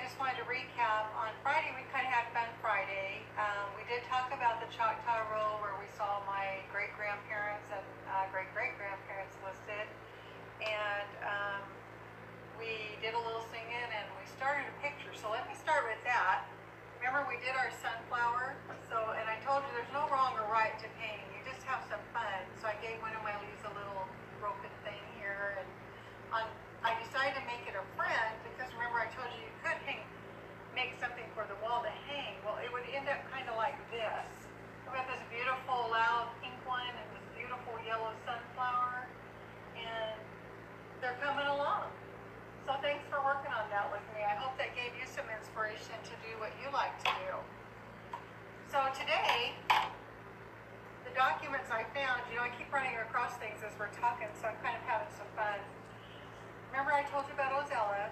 just wanted to recap. On Friday, we kind of had Fun Friday. We did talk about the Choctaw Roll, where we saw my great-grandparents and great-great-grandparents listed. And we did a little singing, and we started a picture. So let me start with that. Remember, we did our sunflower. And I told you there's no wrong or right to painting. You just have some fun. So I gave one of my leaves a little broken thing here. And I decided to make it a friend because remember I told you you could make something for the wall to hang. Well, it would end up kind of like this. I've got this beautiful loud pink one and this beautiful yellow sunflower, and they're coming along. So thanks for working on that with me. I hope that gave you some inspiration to do what you like to do. So today, the documents I found, I keep running across things as we're talking, so I'm kind of having some fun. Remember I told you about Ozella?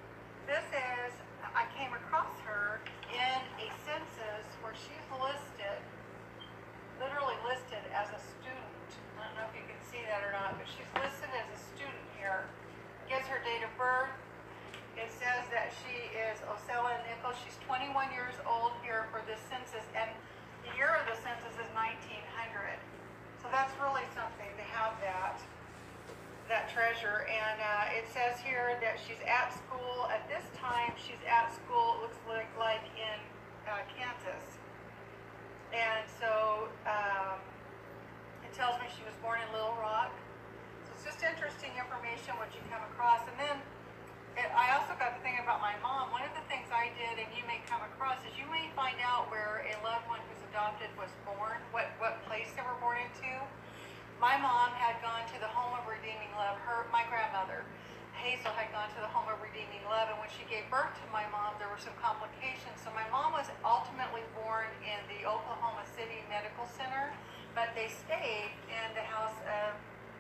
I came across her in a census where she's listed, literally listed as a student. I don't know if you can see that or not, but she's listed as a student here. It gives her date of birth. It says that she is Ozella Nichols. She's 21 years old here for this census, and the year of the census is 1900. So that's really something to have that treasure. And it says here that she's at school at this time. She's at school, it looks like in Kansas. And so it tells me she was born in Little Rock. So it's just interesting information what you come across. And then I also got to thinking about my mom. One of the things I did, and you may come across, is you may find out where a loved one who's adopted was born, what place they were born into. My mom had gone to the Home of Redeeming Love. My grandmother, Hazel, had gone to the Home of Redeeming Love, and when she gave birth to my mom, there were some complications. So my mom was ultimately born in the Oklahoma City Medical Center, but they stayed in the house of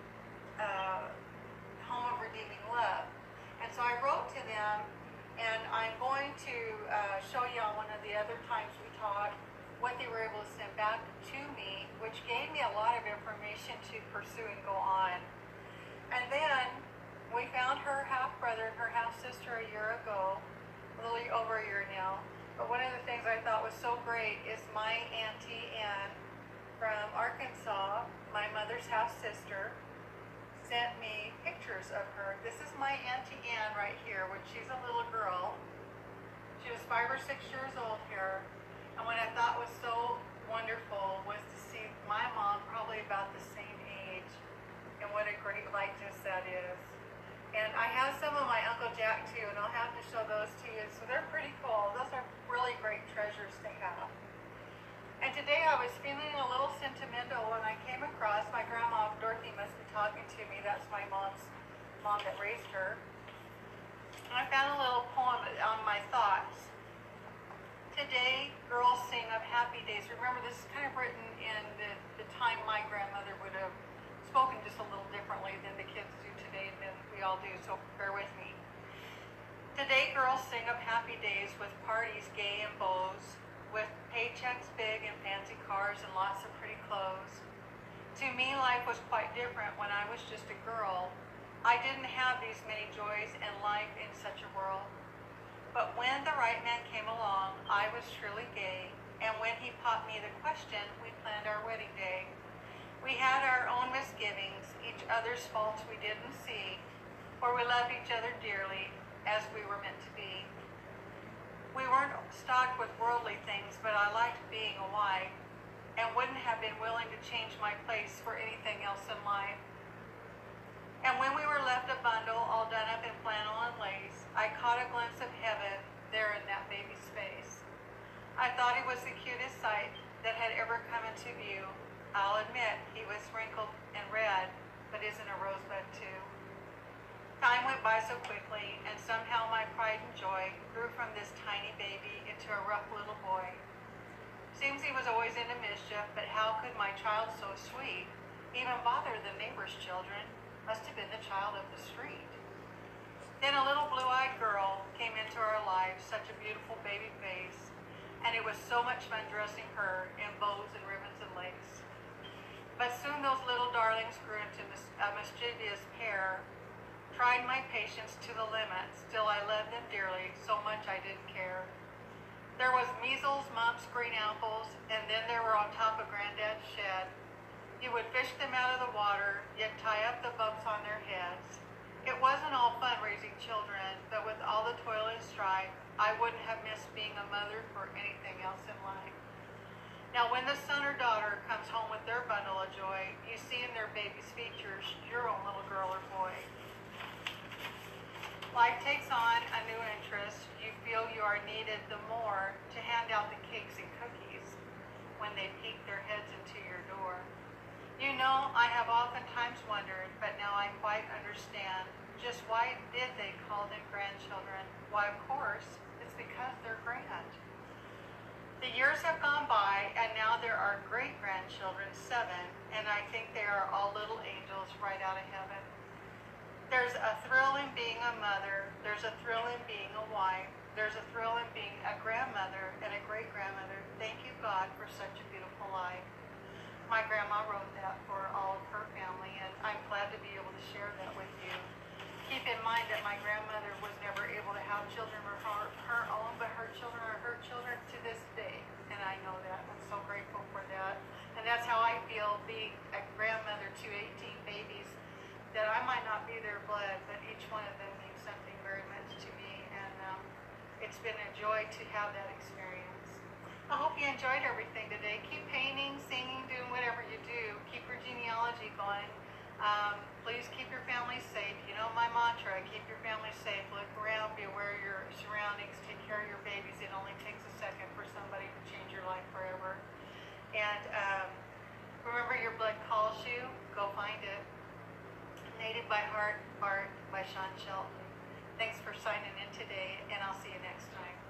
Home of Redeeming Love. And so I wrote to them, and I'm going to show you on one of the other times we talked what they were able to send back to me, which gave me a lot of information to pursue and go on. And then we found her half-brother and her half-sister a year ago, a little over a year now. But one of the things I thought was so great is my Auntie Ann from Arkansas, my mother's half-sister, sent me pictures of her. This is my Auntie Ann right here when she's a little girl. She was 5 or 6 years old here. And what I thought was so wonderful was to see my mom probably about the same age, and what a great likeness that is. And I have some of my Uncle Jack too, and I'll have to show those to you. So they're pretty cool. Those are really great treasures to have. And today I was feeling a little sentimental when I came across my grandma. Dorothy must be talking to me. That's my mom that raised her. And I found a little poem on my thoughts. Today, girls sing of happy days. Remember, this is kind of written in the time my grandmother would have spoken just a little differently than the kids do today, than we all do, so bear with me. Today, girls sing of happy days with parties gay and bows, with paychecks big and fancy cars and lots of pretty clothes. To me, life was quite different when I was just a girl. I didn't have these many joys and life in such a world. But when the right man came along, I was truly gay, and when he popped me the question, we planned our wedding day. We had our own misgivings, each other's faults we didn't see, for we loved each other dearly, as we were meant to be. We weren't stocked with worldly things, but I liked being a wife, and wouldn't have been willing to change my place for anything else in life. And when we were left a bundle all done up in flannel and lace, I caught a glimpse of heaven there in that baby's face. I thought he was the cutest sight that had ever come into view. I'll admit he was wrinkled and red, but isn't a rosebud too? Time went by so quickly, and somehow my pride and joy grew from this tiny baby into a rough little boy. Seems he was always into mischief, but how could my child so sweet even bother the neighbor's children? Must have been the child of the street. Then a little blue-eyed girl came into our lives, such a beautiful baby face, and it was so much fun dressing her in bows and ribbons and lace. But soon those little darlings grew into a mischievous pair, tried my patience to the limit. Still I loved them dearly, so much I didn't care. There was measles, mumps, green apples, and then they were on top of Granddad's shed. He would fish them out of the water, yet tie up the bumps on their heads. It wasn't all fun raising children, but with all the toil and strife, I wouldn't have missed being a mother for anything else in life. Now, when the son or daughter comes home with their bundle of joy, you see in their baby's features your own little girl or boy. Life takes on a new interest. You feel you are needed the more to hand out the cakes and cookies when they peek their heads into your door. You know, I have oftentimes wondered, but now I quite understand just why did they call them grandchildren? Why, of course, it's because they're grand. The years have gone by, and now there are great-grandchildren, 7, and I think they are all little angels right out of heaven. There's a thrill in being a mother. There's a thrill in being a wife. There's a thrill in being a grandmother and a great-grandmother. Thank you, God, for such a beautiful life. My grandma wrote that for all of her family, and I'm glad to be able to share that with you. Keep in mind that my grandmother was never able to have children of her own, but her children are her children to this day, and I know that. I'm so grateful for that. And that's how I feel being a grandmother to 18 babies, that I might not be their blood, but each one of them means something very much to me, and it's been a joy to have that experience. I hope you enjoyed everything today. Keep painting, singing, doing whatever you do. Keep your genealogy going. Please keep your family safe. You know my mantra, keep your family safe. Look around, be aware of your surroundings, take care of your babies. It only takes a second for somebody to change your life forever. And remember, your blood calls you. Go find it. Native by Heart, art by Sean Shelton. Thanks for signing in today, and I'll see you next time.